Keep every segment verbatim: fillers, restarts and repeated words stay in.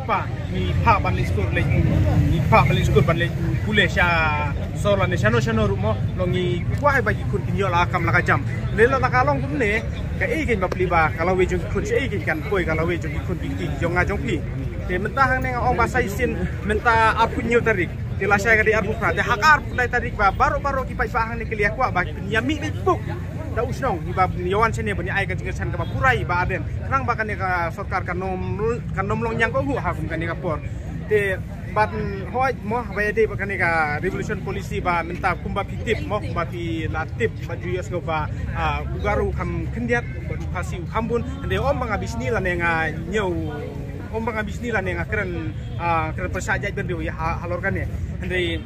pa ni pa balik skor le ni pa balik skor balik pule sya solan ne shano shano rumo longi kwa bagi kun kinyo la kam la jam le la kalong kum ne ka e kin ba pli ba kalau we jung kun e kin kan poi kalau we jung kun pi ki jong nga jong pi te mentah hang ne ong ba sai sin menta apu nyu tarik tila saya kadi arbu pra te hakar pulai tarik ba baru-baru ki pai fa hang ne kelia kwa ba nyami ni puk da usnong ni ba yawan sene bani ai ka jingan ka purai ba aden nang ba kan ka sarkar kan nom kan nom long yang ko hu ha kum kan ka por te bat hoi mo ba de ba kan ka revolution policy ba minta kumba fiktif mo kumba pi latip ba juyos go ba ugaru kam kendiat ba pasi kambun de om ba bisni la ne nga nyau om ba bisni la ne nga keren keren persajaj ben ya halor kan ne hende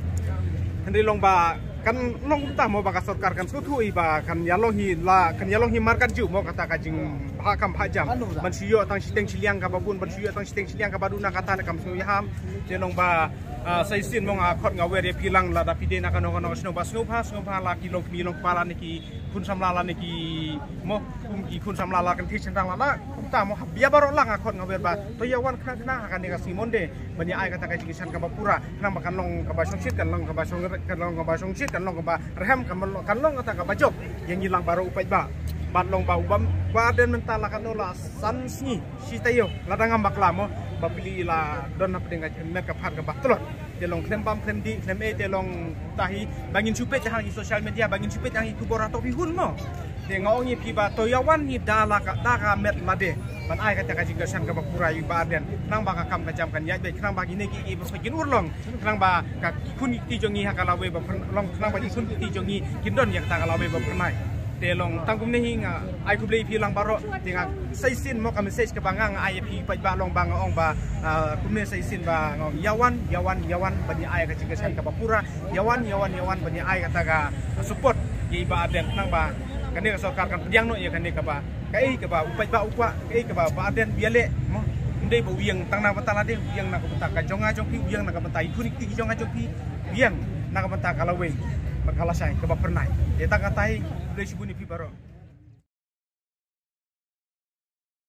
hende long ba kan long ta mo baka sarkar kan sutu iba kan ya long hi la kan ya long hi markat ju mo kata ka jing ha kam ha jam man siyo tang siteng siliang ka babun man siyo tang siteng siliang ka baduna kata na kam su yam je long ba sai sin mo nga khot nga we re pilang la da pide na kan no no sno ba sno pha sno pha la ki long mi long pala ni ki kun samlala ni ki mo kum ki kun samlala kan thi sendang la kum ta mo bia baro la nga khot nga we ba to ya wan khna khna kan ni ka simonde bani ai kata ka jingisan ka bapura khna ba kan long ka ba song sit kan long ka ba song kan long ka ba song sit kan long ka ba rehem kan kan long kata ka ba job yang hilang baru upai ba ban long ba ubam ba den mentala kan ola san sni si tayo la dangam bakla mo ba pili la don na pedeng ka met ka phat ka ba telot de long klem bam klem di klem e de long tahi bangin supet hang di social media bangin supet hang ku borato pi hun mo de ngau ngi pi ba to yawan ni dala ka da ka met made ban ai ka ta ka jinga san ka ba purai ba den nang ba ka kam ka jam kan ya be krang ba gi ne gi gi ba gin urlong krang ba ka kun ti jongi ha ka lawe ba long krang ba kun ti jongi kin don yak ta ka lawe ba pernai te long tangkum ne hinga ai ku blei pi lang baro tinga sai sin mo ka message ka bangang ai pi pa ba long bang ong ba kum ne sai sin ba ngong yawan yawan yawan bani ai ka jinga san ka ba pura yawan yawan yawan bani ai ka ta ka support gi ba den nang ba kan ni sarkar kan pediang no ya kan ni ka ba kai ka ba upai ba ukwa kai ka ba ba den biale mo ndai ba wiang tang na batala de wiang na ka bata ka jonga jong pi wiang na ka bata ikuni ti jonga jong pi wiang na ka bata kalawe makalasai ka ba pernai eta katai dari sibuni pi baro